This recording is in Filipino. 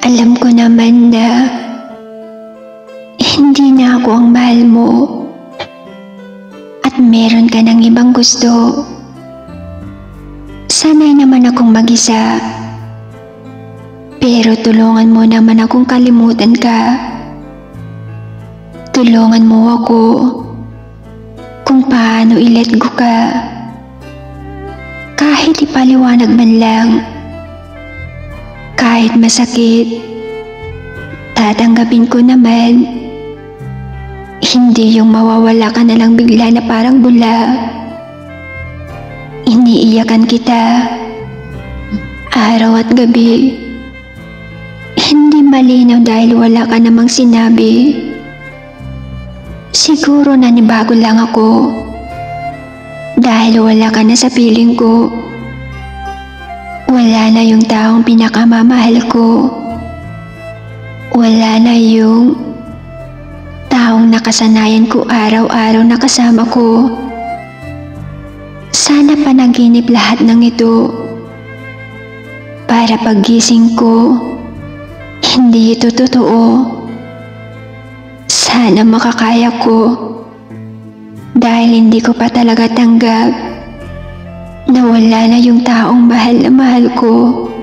Alam ko naman na hindi na ako ang mahal mo at meron ka ng ibang gusto. Sanay naman akong mag-isa, pero tulungan mo naman akong kalimutan ka. Tulungan mo ako kung paano i-let go ka. Kahit ipaliwanag man lang, kahit masakit, tatanggapin ko naman. Hindi yung mawawala ka na lang bigla na parang bula. Iniiyakan kita araw at gabi. Hindi malinaw dahil wala ka namang sinabi. Siguro nanibago lang ako dahil wala ka na sa piling ko. Wala na yung taong pinakamamahal ko. Wala na yung taong nakasanayan ko araw-araw na kasama ko. Sana panaginip lahat ng ito para paggising ko, hindi ito totoo. Sana makakaya ko dahil hindi ko pa talaga tanggap na wala na yung taong mahal na mahal ko.